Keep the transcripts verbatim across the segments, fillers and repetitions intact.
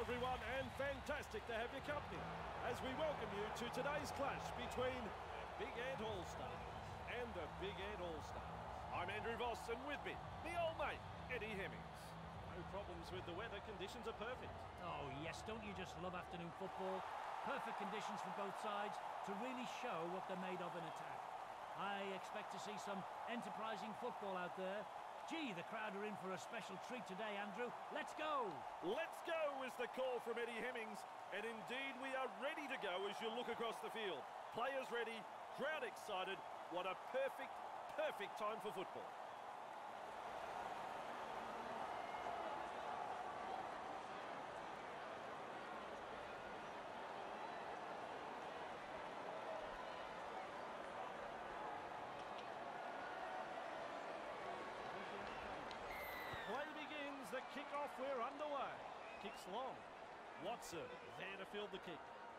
everyone, and fantastic to have your company as we welcome you to today's clash between the Big Ant All-Stars and the Big Ant All-Stars. I'm Andrew Voss, and with me, the old mate, Eddie Hemmings. No problems with the weather, conditions are perfect. Oh yes, don't you just love afternoon football? Perfect conditions for both sides to really show what they're made of in attack. I expect to see some enterprising football out there. Gee, the crowd are in for a special treat today, Andrew. Let's go! Let's go is the call from Eddie Hemmings, and indeed we are ready to go as you look across the field. Players ready, crowd excited. What a perfect, perfect time for football. Play begins, the kick-off, we're underway. Kicks long. Watson there to field the kick.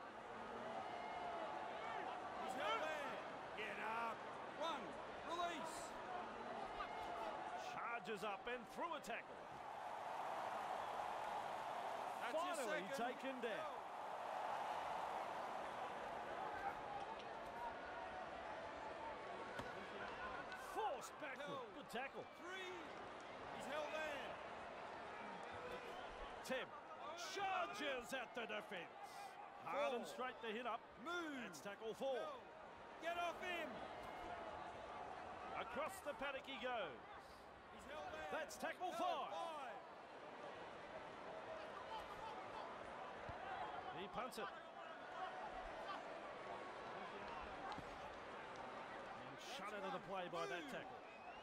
He's held there. Get up. One. Release. Charges up and through a tackle. That's your Finally second. taken down. Forced backward. Good tackle. Three. He's held there. Tim charges at the defence. Hard and straight to hit up. Move. That's tackle four. Go. Get off him. Across the paddock he goes. He's held there. That's tackle Go. five. Five. He punts it. And shut out of the play by that tackle.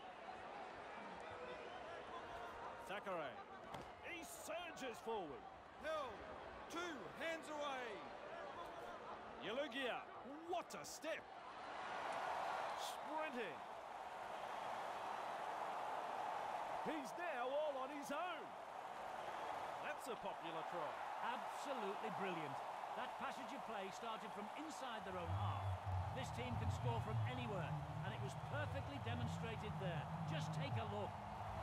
Thackeray. He surges forward. Held. Two. Hands away. Yalugia. What a step. Sprinting. He's now all on his own. That's a popular try. Absolutely brilliant. That passage of play started from inside their own half. This team can score from anywhere, and it was perfectly demonstrated there. Just take a look.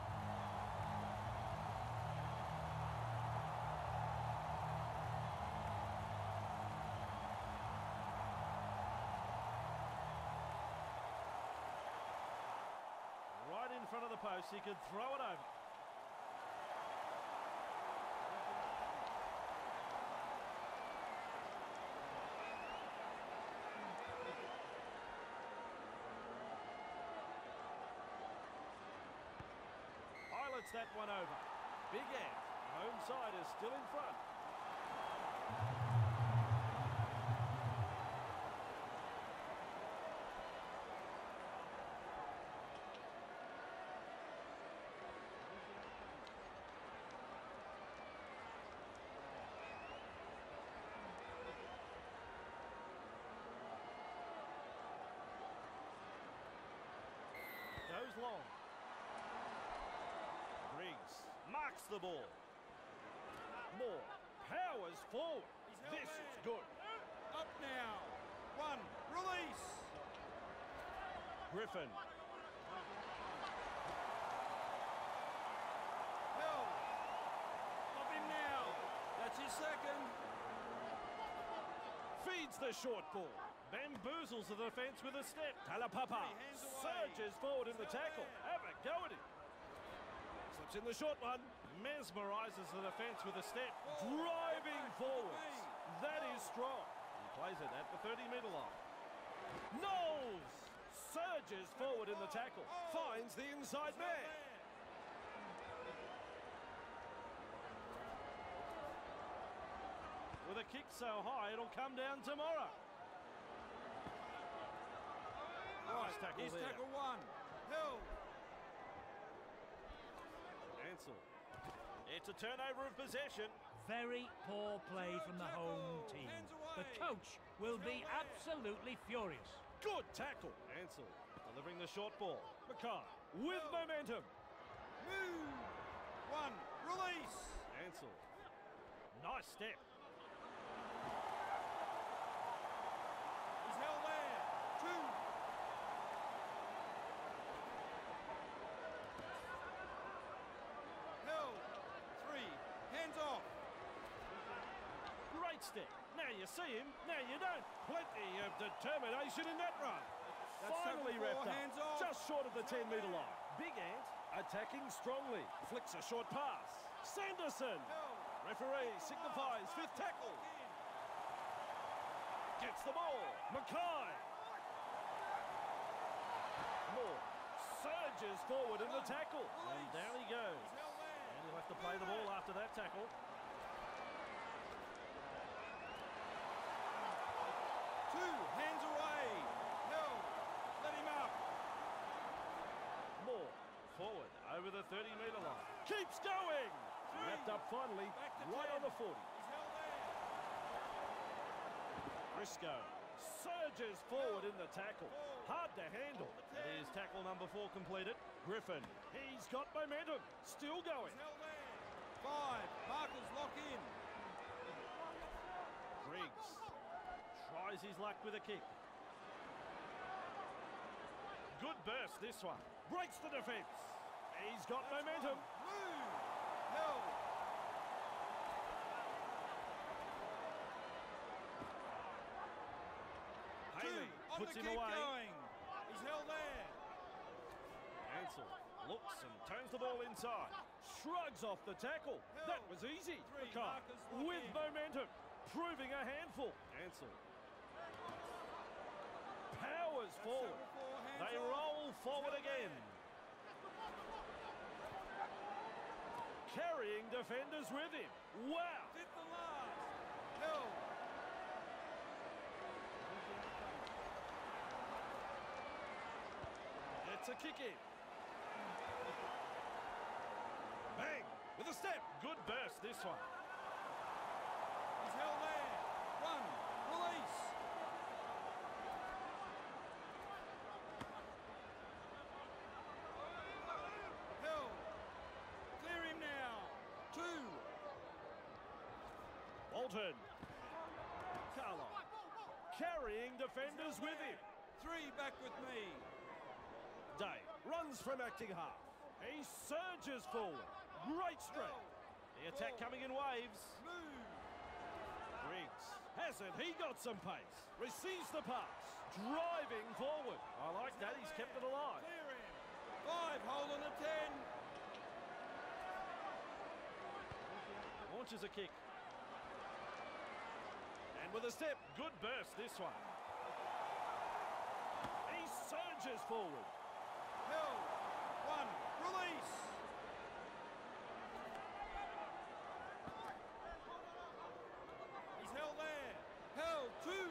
Right in front of the post, he could throw it over. Pilots that one over. Big Ant, home side is still in front. Goes long. Briggs marks the ball. Moore powers forward. This is good. Up now. One. Release. Griffin. Held. Up him now. That's his second. Feeds the short ball. Bamboozles the defence with a step. Talapapa Hands away. surges forward in the tackle. Have a go at him. Slips in the short one. Mesmerises the defence with a step. Driving forwards. That is strong. He plays it at the thirty metre line. Knowles surges forward in the tackle. Finds the inside man. With a kick so high, it'll come down tomorrow. Nice tackle He's there. tackle one. Held. Ansel. It's a turnover of possession. Very poor play from the home team. The coach will be absolutely furious. Good tackle. Ansel delivering the short ball. Mackay with momentum. Move. One. Release. Ansel. Nice step. He's held there. Two. Held. Three. Hands off. step. Now you see him, now you don't. Plenty of determination in that run. That's Finally tackle wrapped four, up, hands off. just short of the ten metre line. Big Ant attacking strongly. Flicks a short pass. Sanderson. Referee signifies fifth tackle. Gets the ball. Mackay. Moore surges forward in the tackle. And down he goes. And he'll have to play the ball after that tackle. Two, hands away. Held. Let him up. Moore forward over the thirty metre line. Keeps going. Wrapped up finally, right on the forty. He's held there. Briscoe surges forward in the tackle. Hard to handle. That is tackle number four completed. Griffin, he's got momentum. Still going. He's held there. Five, markers lock in. Briggs tries his luck with a kick. Good burst this one. Breaks the defence. He's got That's momentum. one. Move. Held. Haley Two, on puts the him keep away. going. He's held there. Ansell looks and turns the ball inside. Shrugs off the tackle. That was easy. Three, Mackay markers lock with in. momentum. Proving a handful. Ansell powers forward. tackle four, hands They off. roll forward held again. Carrying defenders with him. Wow. Fifth and last. Held. It's a kick in. Bang. With a step. Good burst this one. He's held there. One. Release. Held. Clear him now. Two. Bolton. Carlo. Carrying defenders with him. Three back with me. Day runs from acting half. He surges forward. Great strength. The attack coming in waves. Move. Briggs. Hasn't he got some pace? Receives the pass. Driving forward. I like that. He's kept it alive. Clear him. Five. Hold on a ten. Launches a kick. And with a step. Good burst this one. He surges forward. Held. One. Release. He's held there. Held. Two.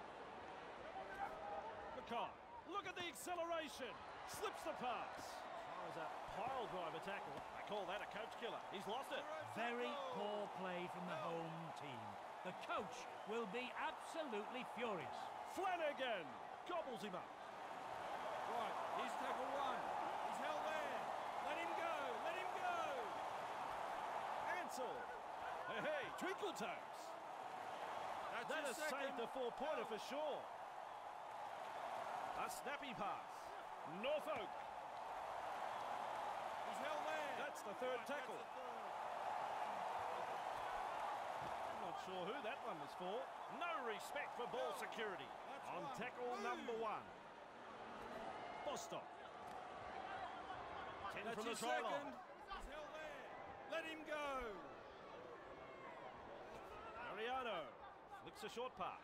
Mackay. Look at the acceleration. Slips the pass. Tries a pile driver tackle. I call that a coach killer. He's lost it. Very poor play from the home team. The coach will be absolutely furious. Flanagan gobbles him up. Right. Here's tackle one. He's held there. Let him go. Let him go. Ansell. Hey, hey, Twinkle Toes. That's That his has saved second. a four-pointer for sure. A snappy pass. Norfolk. He's held there. That's the third Right, tackle. that's the third. Not sure who that one was for. No respect for ball security. That's On one. tackle Move. number one. Bostock. Ten That's from the his try second. line. He's held there. Let him go. Ariano flicks a short pass.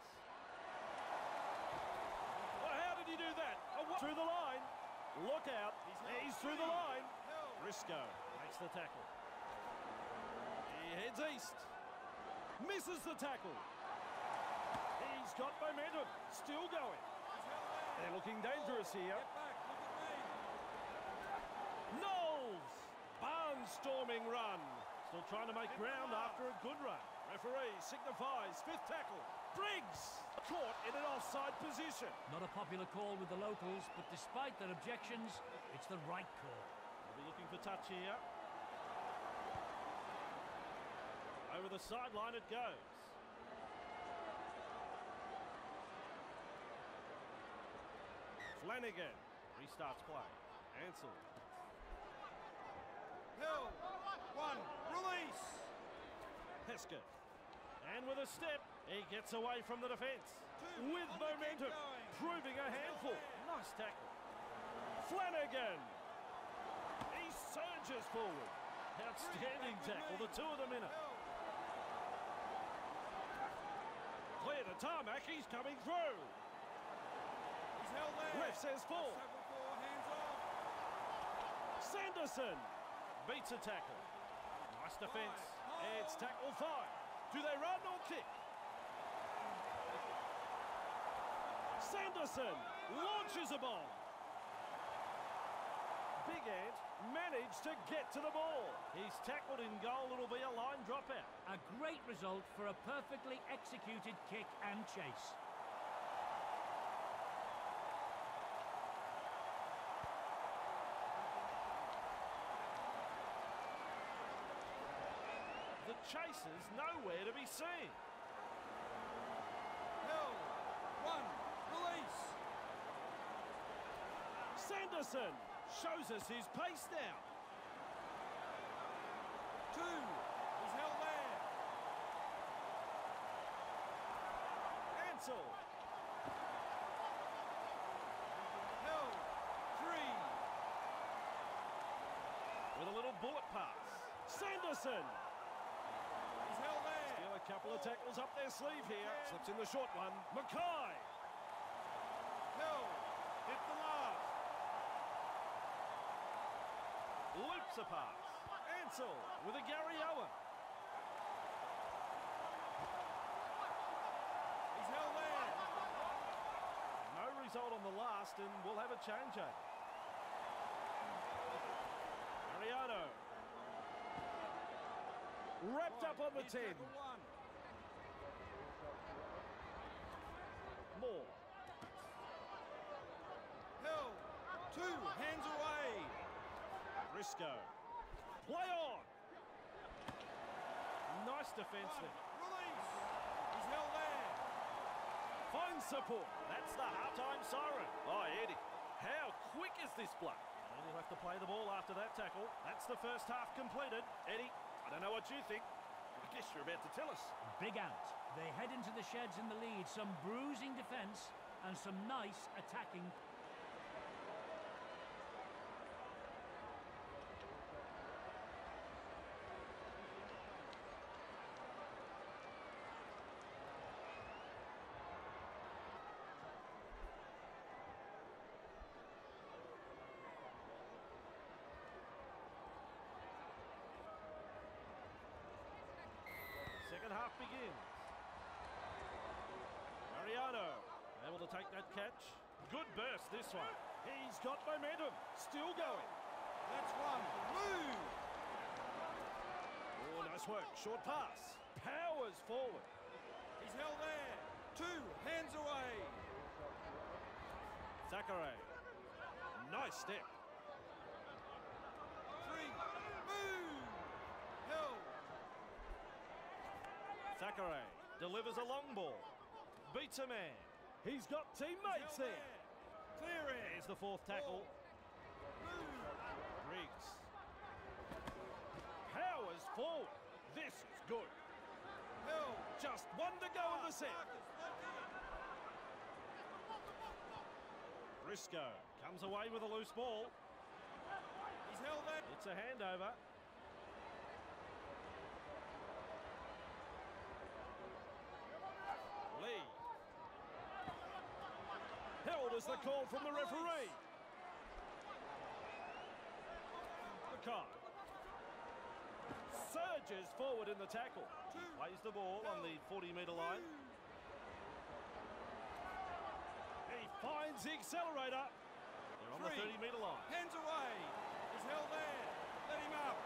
Well, how did he do that? Oh, what- through the line. Look out. held. He's through the Three. line. Held. Briscoe makes the tackle. He heads east. Misses the tackle. He's got momentum. Still going. He's held there. They're looking dangerous here. Get back. Look at me. Knowles. Barnstorming run. Still trying to make ground after a good run. Referee signifies fifth tackle. Briggs caught in an offside position. Not a popular call with the locals, but despite their objections, it's the right call. They'll be looking for touch here. Over the sideline it goes. Flanagan restarts play. Ansell. Held. One. Release. Hesketh. And with a step, He gets away from the defence Two. with On the kick momentum, going. proving a handful. Nice tackle. Flanagan. He surges forward. Outstanding tackle, the two of them in it. Held. Clear to tarmac, he's coming through. He's held there. Ref says full. That's tackle four, hands off. Sanderson beats a tackle. Nice defence. It's tackle five. Do they run or kick? Sanderson launches a bomb. Big Ant managed to get to the ball. He's tackled in goal. It'll be a line dropout. A great result for a perfectly executed kick and chase. The chaser's nowhere to be seen. Held. One. Release. Sanderson shows us his pace now. Two. He's held there. Ansel. Held. Three. With a little bullet pass. Sanderson. He's held there. Still a couple of tackles up their sleeve here. Slips in the short one. Mackay. Held. Hit the last. Loops a pass. Ansel with a Gary Owen. He's held there. No result on the last, and we'll have a changeover. Mariano. Wrapped up on the He's ten. tackle one. More. Held. Two. Hands away. Briscoe. Play on. Nice defence One. there. Release. He's held there. Finds support. That's the half-time siren. Oh, Eddie, how quick is this bloke? And he'll have to play the ball after that tackle. That's the first half completed. Eddie, I don't know what you think. I guess you're about to tell us. Big out. They head into the sheds in the lead. Some bruising defence and some nice attacking. Second half begins. Mariano able to take that catch. Good burst this one. He's got momentum. Still going. That's one. Move. Oh, nice work. Short pass. Powers forward. He's held there. Two. Hands away. Zachary. Nice step. Three. Move. Held. Zachary delivers a long ball. Beats a man. He's got teammates Held there. Clear it. There's the fourth tackle. Move. Briggs. Powers forward. This is good. Held. Just one to go in the set. Marcus, lock in. Briscoe comes away with a loose ball. He's held there. It's a handover. Lee. Held as the call from the referee. Mackay. Surges forward in the tackle. He plays the ball on the forty metre line. He finds the accelerator. They're on the Three. thirty metre line. Hands away. He's held there. Let him up.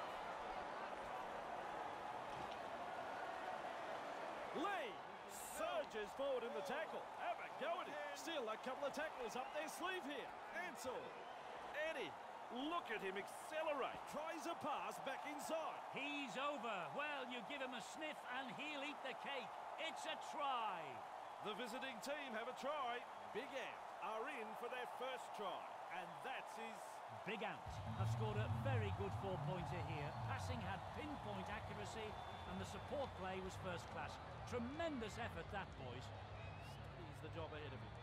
Lee surges forward in the tackle. Have a go at him. Still a couple of tackles up their sleeve here. Ansel. Eddie. Look at him accelerate. Tries a pass back inside. He's over. Well, you give him a sniff and he'll eat the cake. It's a try. The visiting team have a try. Big Ant are in for their first try. And that's his... Big Ant have scored a very good four-pointer here. Passing had pinpoint accuracy, and the support play was first class. Tremendous effort, that, boys. He's the job ahead of him.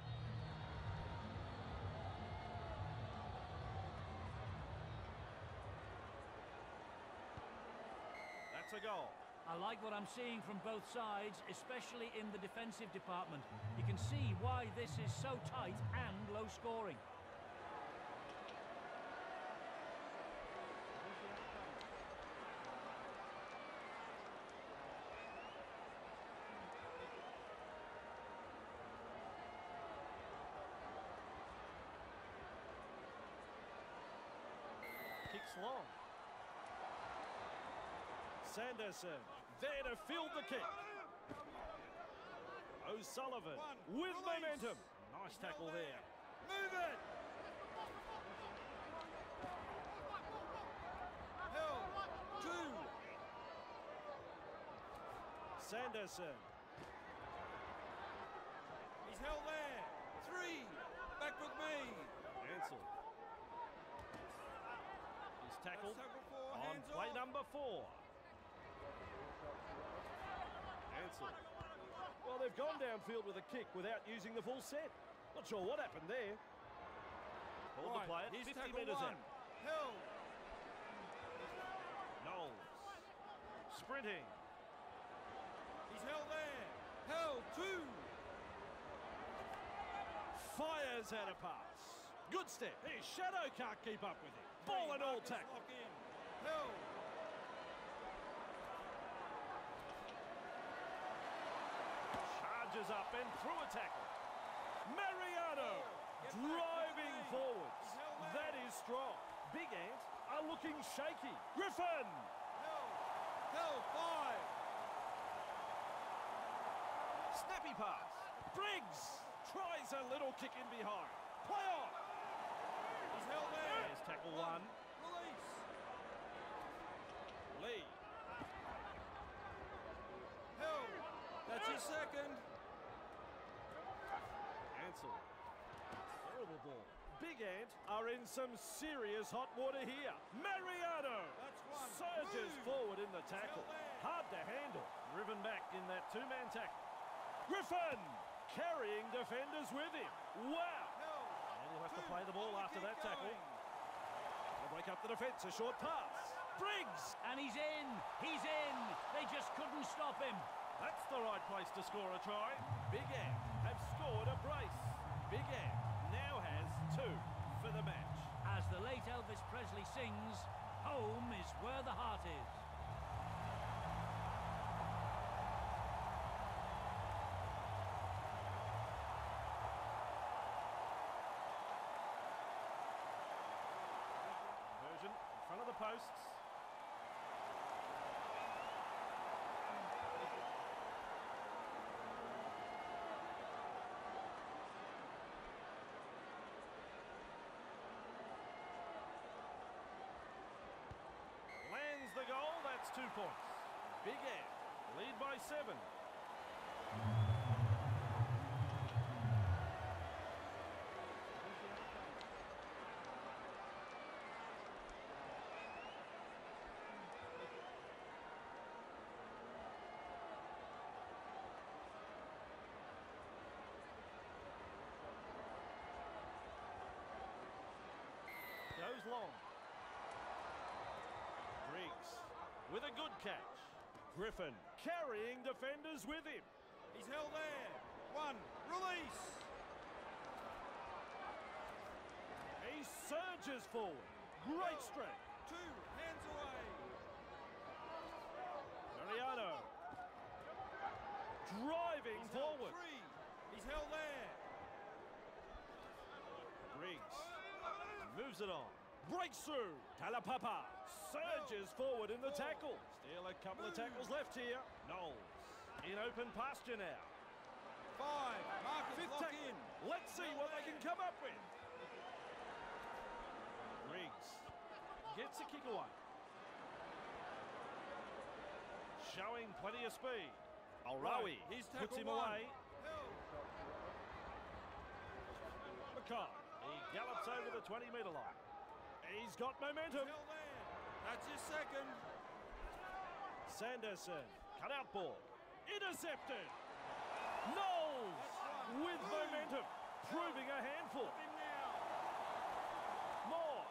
That's a goal. I like what I'm seeing from both sides, especially in the defensive department. You can see why this is so tight and low scoring. Kicks long. Sanderson there to field the kick. O'Sullivan One, with release. momentum. Nice tackle there. Move it! Held. Two. Sanderson. He's held there. Three. Back with me. Ansel. He's tackled That's tackle four. on Hands play off. number four. Ansel. Well, they've gone downfield with a kick without using the full set. Not sure what happened there. Hold the Right, play at here's fifty tackle metres one. out. Held. Knowles. Sprinting. He's held there. Held. Two. Fires out a pass. Good step. His shadow can't keep up with him. Ball and all Marcus tackle. lock in. Held. Charges up and through a tackle. Mariano Get back, driving get back. forwards. He's held there. That is strong. Big Ant are looking shaky. Griffin. Held. Held. Five. Snappy pass. Briggs tries a little kick in behind. Play on. He's held there. There's tackle one. Release. Lee. Held. That's his second. Ansel. Terrible ball. Big Ant are in some serious hot water here. Mariano That's one. surges Move. forward in the tackle. held there. Hard to handle. Driven back in that two-man tackle. Griffin carrying defenders with him. Wow. Held. And he'll have to Two. play the ball Oh, after keep that tackle. going. They'll break up the defence. A short pass. Briggs. And he's in! He's in! They just couldn't stop him. That's the right place to score a try. Big Ant have scored a brace. Big Ant now has two for the match. As the late Elvis Presley sings, home is where the heart is. Conversion in front of the posts. Lands the goal, that's two points. Big Ant lead by seven. Goes long. Briggs with a good catch. Griffin carrying defenders with him. He's held there. One. Release. He surges forward. Great strength. Two. Hands away. Mariano driving He's held. forward. Three. He's held there. Briggs moves it on. Breaks through. Talapapa surges forward in the tackle. Still a couple of tackles left here. Knowles in open pasture now. Five. Marcus Fifth lock tackle. in. Let's see what they can come up with. Briggs gets a kick away. Showing plenty of speed. Alrawi Right, he's puts tackle him one. away. Held. Mackay, he gallops over the twenty metre line. He's got He's momentum. held there. That's his second. Sanderson, cut out ball, intercepted. Knowles with momentum, proving a handful. Moore.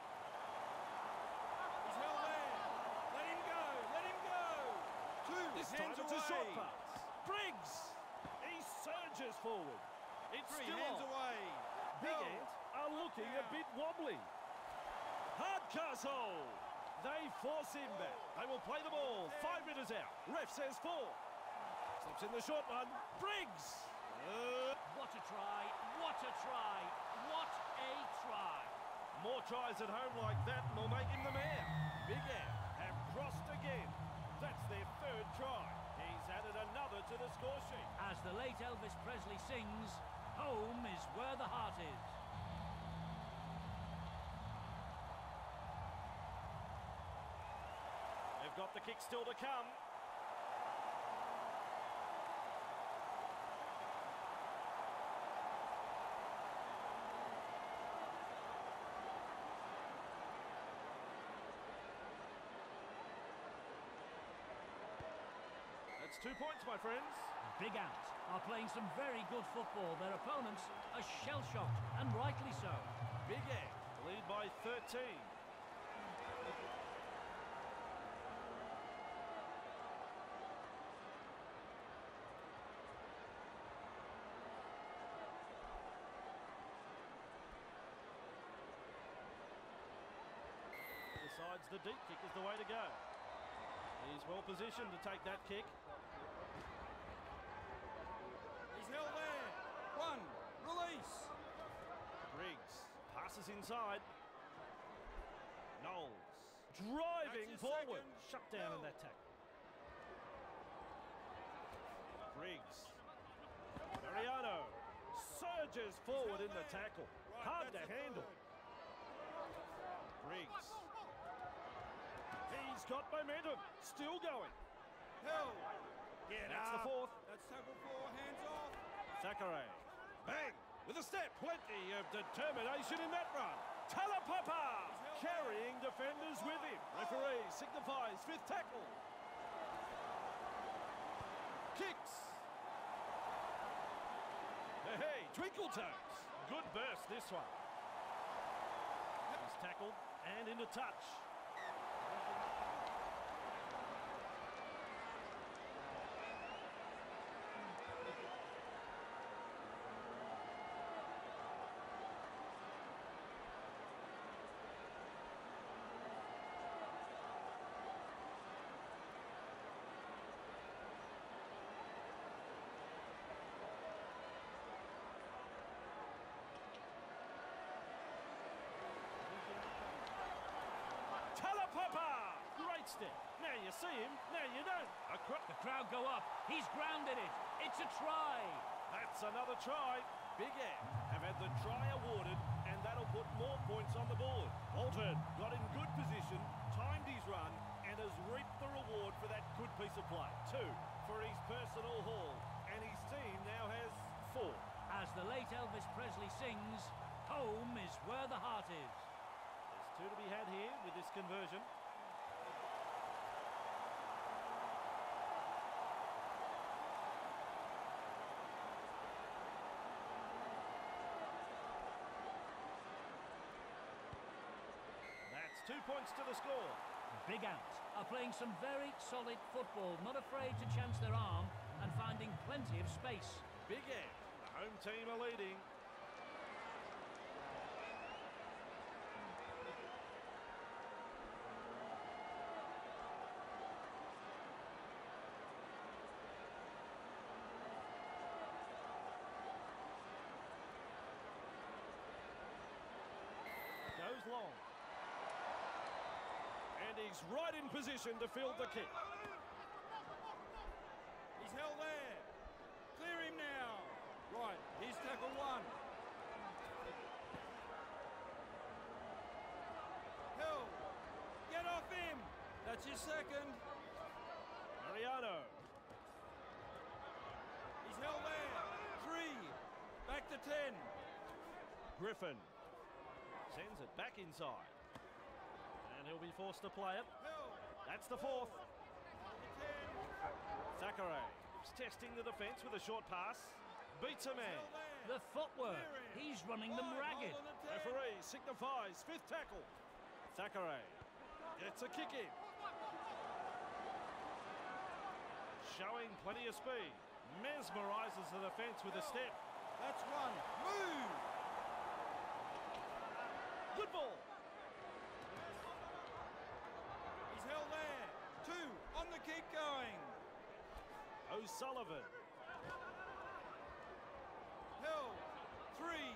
He's held there. Let him go. Let him go. Two. This time hands it's away. a short pass. Briggs. He surges forward. It's Three still hands on. away. Big Held. Ant are looking a bit wobbly. Hardcastle. They force him back. They will play the ball. Five metres out. Ref says four. Slips in the short one. Briggs. Uh, What a try, what a try, what a try. more tries at home like that and will make him the man. Big Ant have crossed again. That's their third try. He's added another to the score sheet. As the late Elvis Presley sings, home is where the heart is. They've got the kick still to come. That's two points, my friends. Big Ant are playing some very good football. Their opponents are shell-shocked, and rightly so. Big Ant lead by thirteen. Decides the deep kick is the way to go. He's well positioned to take that kick. He's held there. One. Release. Briggs passes inside. Knowles driving That's his forward. second. Shut down in Held. that tackle. Briggs. Mariano surges forward in the tackle. Right, Hard to that's a handle. third. Briggs. He's got momentum. Still going. Held. Get That's up. the fourth. That's tackle four. Hands off. Zachary. Bang! With a step. Plenty of determination in that run. Talapapa carrying defenders with him. Referee signifies fifth tackle. Kicks. Hey, hey, Twinkle Toes. Good burst this one. He's tackled and into touch. Talapapa! Great step. Now you see him, now you don't. Acro- The crowd go up. He's grounded it. It's a try. That's another try. Big Ant have had the try awarded, and that'll put more points on the board. Bolton got in good position, timed his run, and has reaped the reward for that good piece of play. Two for his personal haul, and his team now has four. As the late Elvis Presley sings, home is where the heart is. There's two to be had here with this conversion. That's two points to the score. Big Ant are playing some very solid football, not afraid to chance their arm and finding plenty of space. Big Ant, the home team are leading. Goes long. And he's right in position to field the kick. He's held there. Clear him now. Right, here's tackle one. Held. Get off him. That's his second. Mariano. He's held there. Three. Back to ten. Griffin sends it back inside. And he'll be forced to play it. Held. That's the fourth. Zachary is testing the defence with a short pass. Beats a man. The footwork. He's running them ragged. Referee signifies fifth tackle. Zachary gets a kick in. Showing plenty of speed. Mesmerises the defence with a step. That's one. Move! Good ball. He's held there. Two. On the keep going. O'Sullivan. Held. Three.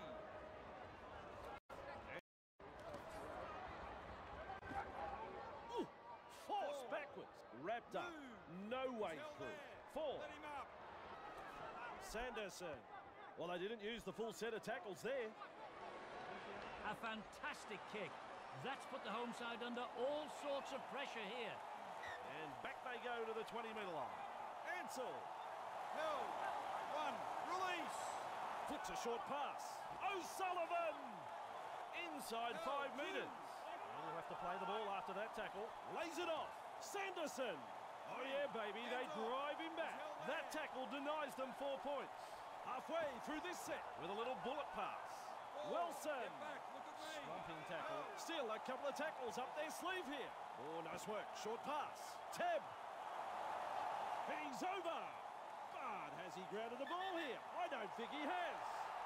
Ooh, force backwards. Wrapped up. No way through. Four. Let him up. Sanderson. Well, they didn't use the full set of tackles there. A fantastic kick. That's put the home side under all sorts of pressure here. And back they go to the twenty metre line. Ansel. Held. One. Release. Flicks a short pass. O'Sullivan. Inside Held. five Two. metres. He'll have to play the ball after that tackle. Lays it off. Sanderson. Oh yeah, baby, they drive him back. That tackle denies them four points. Halfway through this set with a little bullet pass. Wilson. Get back. Look at me. Slumping tackle. Still a couple of tackles up their sleeve here. Oh, nice work. Short pass. Teb. He's over. But has he grounded the ball here? I don't think he has.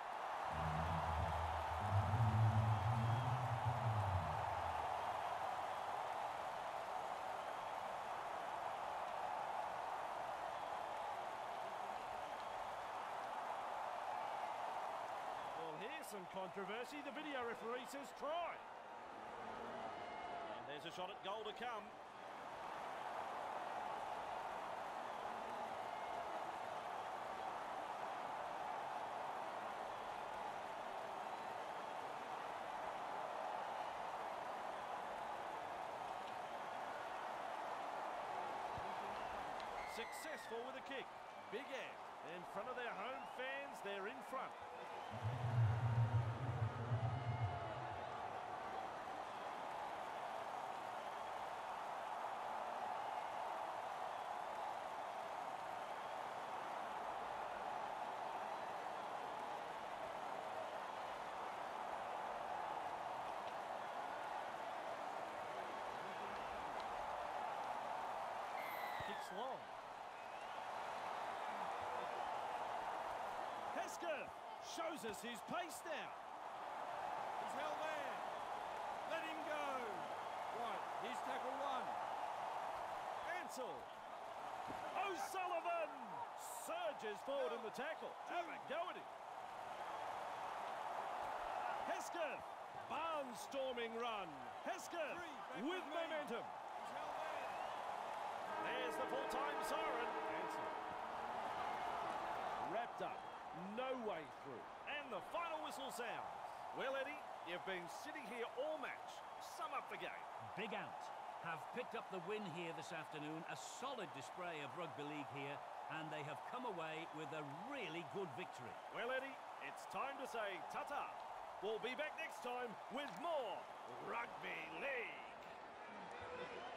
Well, here's some controversy. The video referee says try. And there's a shot at goal to come. Successful with a kick. Big Ant. In front of their home fans, they're in front. Kicks long. Hesketh shows us his pace now. He's held there. Let him go. Right, here's tackle one. Ansel. O'Sullivan surges forward in the tackle. Have a go at him. Hesketh. Barnstorming run. Hesketh Three, back with with me. momentum. He's held there. There's the full-time siren. Ansel. Wrapped up. No way through. And the final whistle sounds. Well, Eddie, you've been sitting here all match. Sum up the game. Big Ant have picked up the win here this afternoon. A solid display of rugby league here, and they have come away with a really good victory. Well, Eddie, it's time to say ta-ta. We'll be back next time with more Rugby League.